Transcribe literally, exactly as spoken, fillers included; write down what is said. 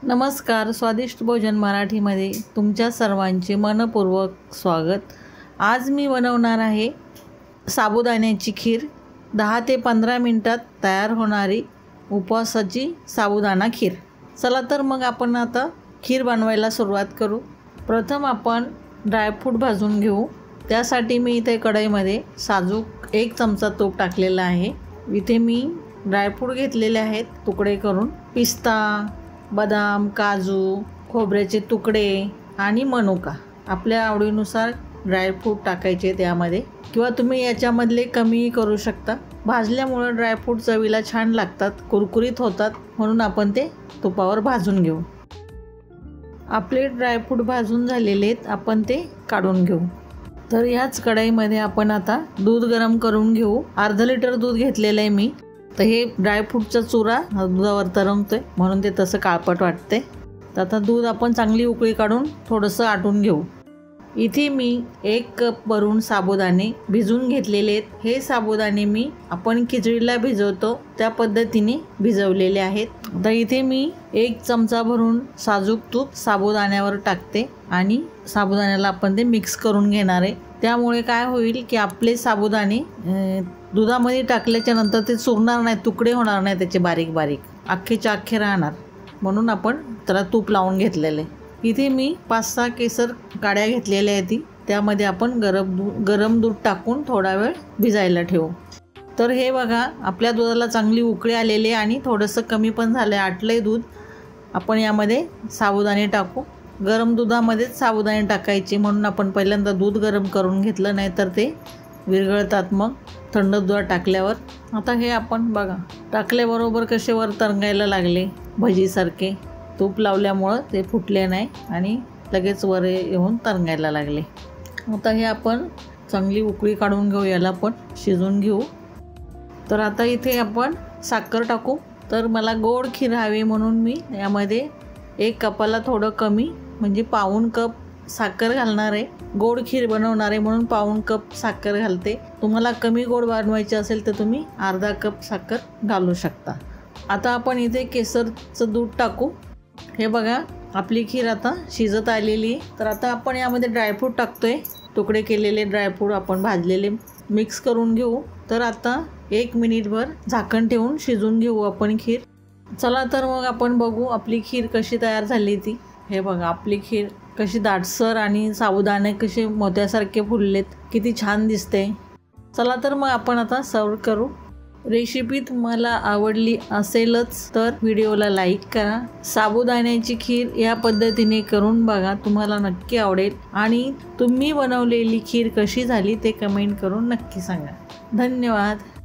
नमस्कार, स्वादिष्ट भोजन मराठीमध्ये तुमच्या सर्वांचे मनपूर्वक स्वागत। आज मी बनवणार आहे साबुदाण्याची खीर। दहा ते पंधरा मिनिटात तयार होणारी उपवासाची साबुदाणा खीर। चला तर मग आपण आता खीर बनवायला सुरुवात करू। प्रथम आपण ड्रायफ्रूट भाजून घेऊ। त्यासाठी मी इथे कढईमध्ये साजूक एक चमचा तूप टाकलेला आहे। इथे मी ड्रायफ्रूट घेतलेले आहेत तुकडे करून। पिस्ता, बदाम, काजू, खोबऱ्याचे तुकडे आणि मनुका आपल्या आवडीनुसार ड्रायफ्रूट टाकायचे त्यामध्ये, किंवा तुम्ही याच्यामधले कमीही करू शकता। भाजल्यामुळे ड्रायफ्रूट चवीला छान लागतात, कुरकुरीत होतात, म्हणून आपण ते तुपावर भाजून घेऊ। आपले ड्रायफ्रूट भाजून झालेले आहेत, आपण ते काढून घेऊ। तर ह्याच कढईमध्ये आपण आता दूध गरम करून घेऊ। अर्धा लिटर दूध घेतलेलं आहे मी। तर हे ड्रायफ्रूटचा चुरा दुधावर तरंगतोय म्हणून ते तसं काळपट वाटते। तर आता दूध आपण चांगली उकळी काढून थोडंसं आटून घेऊ। इथे मी एक कप भरून साबुदाणे भिजवून घेतलेले आहेत। हे साबुदाणे मी आपण खिचडीला भिजवतो त्या पद्धतीने भिजवलेले आहेत। तर इथे मी एक चमचा भरून साजूक तूप साबुदाण्यावर टाकते आणि साबुदाण्याला आपण ते मिक्स करून घेणार आहे। त्यामुळे काय होईल की आपले साबुदाणे दुधामध्ये टाकल्याच्या नंतर ते चुरणार नाही, तुकडे होणार नाही त्याचे, बारीक बारीक अख्खेच्या अख्खे राहणार, म्हणून आपण त्याला तूप लावून घेतलेले। इथे मी पाच सहा केसर काड्या घेतलेल्या आहेत, त्यामध्ये आपण गरम दूध गरम दूध टाकून थोडा वेळ भिजायला ठेवू। तर हे बघा, आपल्या दुधाला चांगली उकळी आलेली आहे आणि थोडंसं कमी पण झालं आहे, आटलं आहे दूध। आपण यामध्ये साबुदाणे टाकू। गरम दुधामध्येच साबुदाणे टाकायचे, म्हणून आपण पहिल्यांदा दूध गरम करून घेतलं, नाही तर ते विरघळतात मग थंड दुधात टाकल्यावर। आता हे आपण बघा टाकल्याबरोबर कसे वर तरंगायला लागले भजीसारखे। तूप लावल्यामुळं ते फुटले नाही आणि लगेच वर येऊन तरंगायला लागले। आता हे आपण चांगली उकळी काढून घेऊ, याला पण शिजून घेऊ। तर आता इथे आपण साखर टाकू। तर मला गोड खीर हवी म्हणून मी यामध्ये एक कपाला थोडं कमी म्हणजे पाऊण कप साखर घालणार आहे। गोड खीर बनवणार आहे म्हणून पाऊण कप साखर घालते। तुम्हाला कमी गोड बनवायचे असेल तर तुम्ही अर्धा कप साखर घालू शकता। आता आपण इथे केसरचं दूध टाकू। हे बघा, आपली खीर आता शिजत आलेली आहे। तर आता आपण यामध्ये ड्रायफ्रूट टाकतोय, तुकडे केलेले ड्रायफ्रूट आपण भाजलेले मिक्स करून घेऊ। तर आता एक मिनिटभर झाकण ठेवून शिजून घेऊ आपण खीर। चला तर मग आपण बघू आपली खीर कशी तयार झाली ती। हे बघा, आपली खीर कशी दाटसर आणि साबुदाणे कसे मोत्यासारखे फुललेत, किती छान दिसते। चला तर मग आपण आता सर्व करू। रेसिपी तुम्हाला आवडली असेलच तर व्हिडिओला लाईक करा। साबुदाण्याची खीर या पद्धतीने करून बघा, तुम्हाला नक्की आवडेल। आणि तुम्ही बनवलेली खीर कशी झाली ते कमेंट करून नक्की सांगा। धन्यवाद।